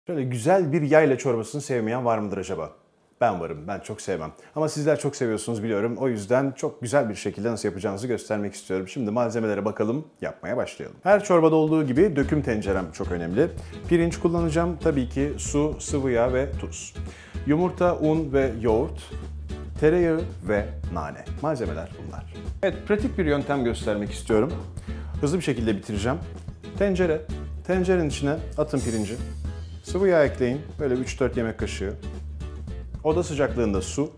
Şöyle güzel bir yayla çorbasını sevmeyen var mıdır acaba? Ben varım, ben çok sevmem. Ama sizler çok seviyorsunuz biliyorum. O yüzden çok güzel bir şekilde nasıl yapacağınızı göstermek istiyorum. Şimdi malzemelere bakalım, yapmaya başlayalım. Her çorbada olduğu gibi döküm tencerem çok önemli. Pirinç kullanacağım. Tabii ki su, sıvı yağ ve tuz. Yumurta, un ve yoğurt. Tereyağı ve nane. Malzemeler bunlar. Evet, pratik bir yöntem göstermek istiyorum. Hızlı bir şekilde bitireceğim. Tencerenin içine atın pirinci. Sıvı yağ ekleyin, böyle 3-4 yemek kaşığı. Oda sıcaklığında su.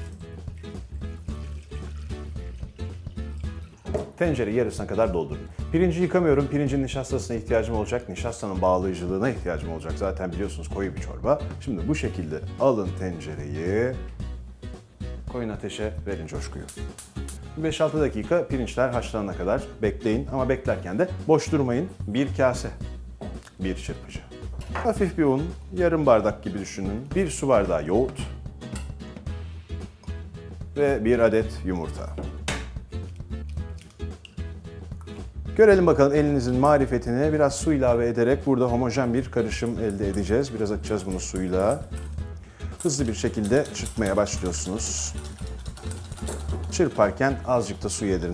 Tencereyi yarısına kadar doldurun. Pirinci yıkamıyorum, pirincin nişastasına ihtiyacım olacak, nişastanın bağlayıcılığına ihtiyacım olacak. Zaten biliyorsunuz koyu bir çorba. Şimdi bu şekilde alın tencereyi, koyun ateşe, verin coşkuyu. 5-6 dakika pirinçler haşlanana kadar bekleyin ama beklerken de boş durmayın. Bir kase, bir çırpıcı. Hafif bir un, yarım bardak gibi düşünün. Bir su bardağı yoğurt ve bir adet yumurta. Görelim bakalım elinizin marifetini. Biraz su ilave ederek burada homojen bir karışım elde edeceğiz. Biraz açacağız bunu suyla. Hızlı bir şekilde çırpmaya başlıyorsunuz. Çırparken azıcık da su yedirin.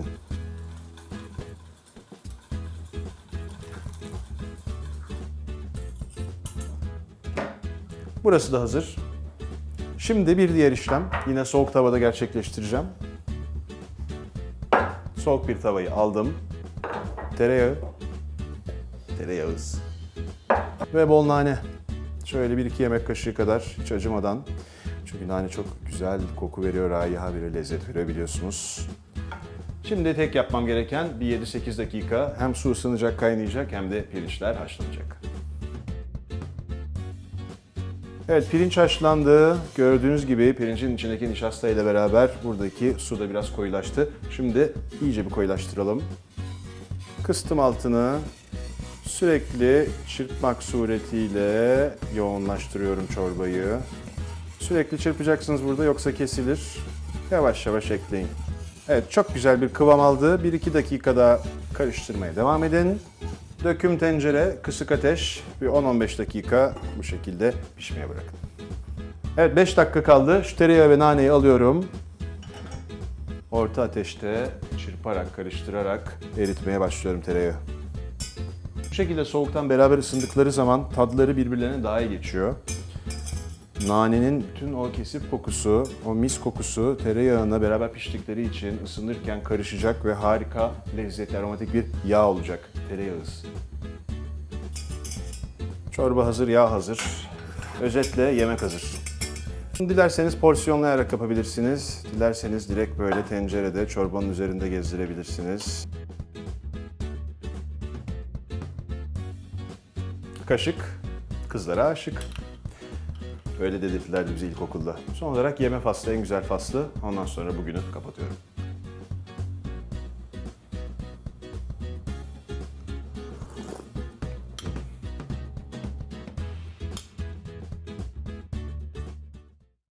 Burası da hazır. Şimdi bir diğer işlem. Yine soğuk tavada gerçekleştireceğim. Soğuk bir tavayı aldım. Tereyağız. Ve bol nane. Şöyle 1-2 yemek kaşığı kadar hiç acımadan. Çünkü nane çok güzel koku veriyor, raiha bir lezzet veriyor biliyorsunuz. Şimdi tek yapmam gereken bir 7-8 dakika hem su ısınacak, kaynayacak hem de pirinçler haşlanacak. Evet, pirinç haşlandı. Gördüğünüz gibi pirincin içindeki nişasta ile beraber buradaki su da biraz koyulaştı. Şimdi iyice bir koyulaştıralım. Kıstım altını. Sürekli çırpmak suretiyle yoğunlaştırıyorum çorbayı. Sürekli çırpacaksınız burada yoksa kesilir. Yavaş yavaş ekleyin. Evet, çok güzel bir kıvam aldı. 1-2 dakika daha karıştırmaya devam edin. Döküm tencere, kısık ateş, bir 10-15 dakika bu şekilde pişmeye bırakın. Evet, 5 dakika kaldı. Şu tereyağı ve naneyi alıyorum. Orta ateşte çırparak, karıştırarak eritmeye başlıyorum tereyağı. Bu şekilde soğuktan beraber ısındıkları zaman tadları birbirlerine daha iyi geçiyor. Nanenin bütün o kesif kokusu, o mis kokusu tereyağına beraber piştikleri için ısınırken karışacak ve harika, lezzetli, aromatik bir yağ olacak. Tereyağız. Çorba hazır, yağ hazır. Özetle yemek hazır. Dilerseniz porsiyonlayarak yapabilirsiniz. Dilerseniz direkt böyle tencerede çorbanın üzerinde gezdirebilirsiniz. Kaşık, kızlara aşık. Öyle dedirttilerdi bize ilkokulda. Son olarak yeme faslı, en güzel faslı. Ondan sonra bugünü kapatıyorum.